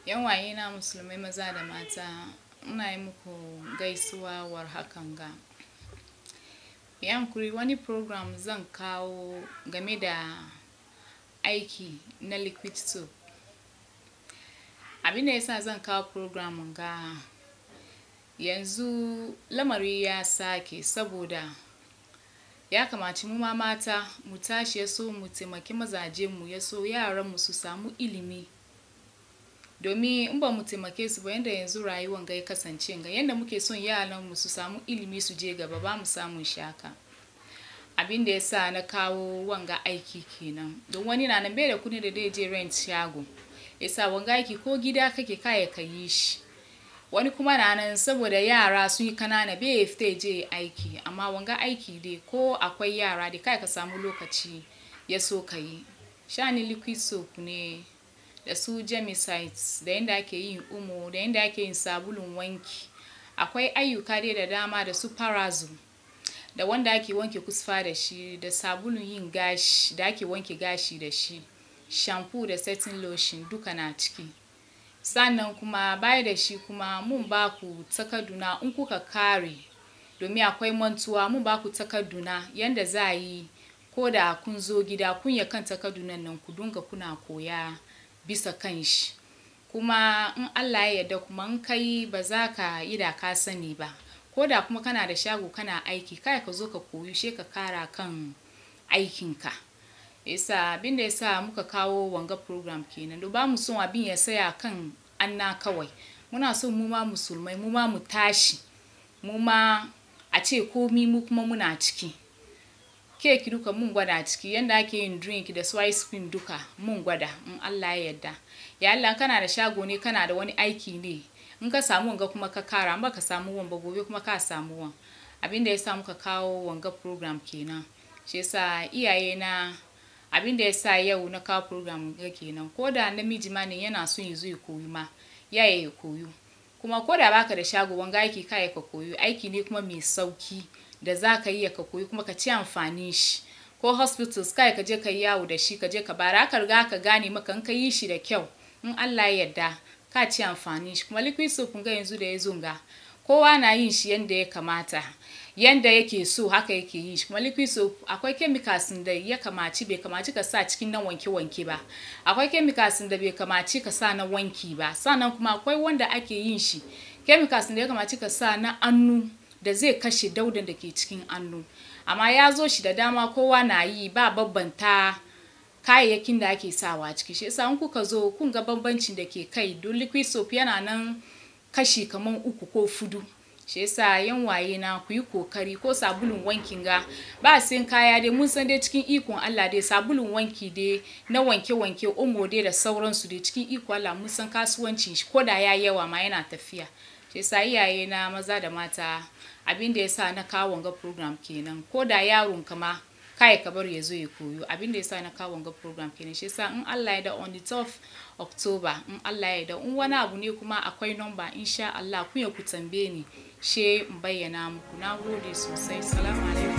Yan waye na musulmai maza da mata, ina yi muku gaisuwa war hakan ga. Yankuri wani program zan kawo game da aiki na liquid soap. Abin da yasa zan kawo program ga yanzu lamari ya sake saboda ya kamaci mu mata mu tashi yaso mu taimaki mazajen mu yaso yaran mu su samu ilimi. Domin in ba mu taimake su ba yanda yanzu rayuwar ga ya kasance ga yanda muke son yaran mu su samu ilimi su je gaba ba mu samu shaka. Abin da yasa na kawo wanga aiki kenan. Don wani na nan bai da kudi da zai je rent shago. Yasa wanga aiki ko gida kake kaya ka yi shi. Wani kuma na nan saboda yara sun yi kanana bai fita je aiki amma wanga aiki dai ko akwai yara dai kai ka samu lokaci ya so ka yi. Shani liquid soap ne da su germicides da yanda ake yin omo da yanda ake yin sabulun wanki. Akwai ayyuka dai da dama da su parazo da wanda ake wanke kusfa da shi da sabulun yin gashi da ake wanke gashi da shi. Shampoo da setting lotion duka na ciki. Sannan kuma baya da shi kuma mun ba ku takarduna in kuka kare domin akwai mantuwa mun ba ku takarduna yanda za yi ko da kun zo gida kun ya kan takardunan nan ku dunga kuna koya bisa kan shi. Kuma in Allah ya yarda kuma in kai ba za ka yi da ka sani ba. Ko da kuma kana da shago kana aiki kai ka zo ka koyi she ka kara kan aikinka. Yasa abin da yasa muka kawo wanga program kenan. Don ba mu son abin ya saya kan anna kawai. Muna son mu ma musulmai mu ma mu tashi. Mu ma a ce komi mu kuma muna ciki. Cake duka mun gwada ciki yanda ake yin drink da su ice cream duka mun gwada in Allah ya yarda. Ya Allah kana da shago ne kana da wani aiki ne in ka samu wanga kuma ka kara ba ka samu wan ba gobe kuma ka samu wan. Abin da yasa muka kawo wanga program kenan. Shi yasa iyaye na abin da yasa yau na kawo program ga kenan. Ko da namiji ma ne yana son ya zo ya koyi ma ya koyo. Kuma ko da baka da shago wanga aiki kai ka koyo aiki ne kuma mai sauki da za ka yi ka koyi kuma ka ci amfanin shi. Ko hospitals kai ka je ka yi yawo da shi ka je ka bara ka riga ka gane maka in ka yi shi da kyau in Allah ya yarda ka ci amfanin shi. Kuma liquid soap ga yanzu da ya zo ga kowa na yin shi yanda ya kamata yanda yake so haka yake yi shi. Kuma liquid soap akwai chemicals da ya kamaci bai kamaci ka sa cikin na wanke ba. Akwai chemicals da bai kamaci ka sa na wanki ba. Sannan kuma akwai wanda ake yin shi chemicals da ya kamaci ka sa na annu da zai kashe daudan da ke cikin annu. Amma ya zo shi da dama kowa na yi ba babbanta kayayyakin da ake sawa ciki. Shi yasa in kuka zo kun ga bambancin da ke kai. Don liquid soap yana nan kashi kaman 3 ko 4. Shi yasa yan waye na ku yi kokari ko sabulun wankin ga ba sai kaya dai mun san dai cikin ikon Allah dai sabulun wanki dai na wanke omo dai da sauransu dai cikin ikon Allah mun san kasuwancin shi ko da ya yawa ma yana tafiya. Shi yasa iyaye na maza da mata abin da yasa na kawo wanga program kenan. Ko da yaron ka ma kai ka bar ya zo ya koyo. Abin da yasa na kawo wanga program kenan. Shi yasa in Allah ya da on the 12th October in Allah ya da in wani abu ne kuma akwai number insha Allah ku ya ku tambaye ni she in bayyana muku. Na gode sosai. Assalamu alaikum.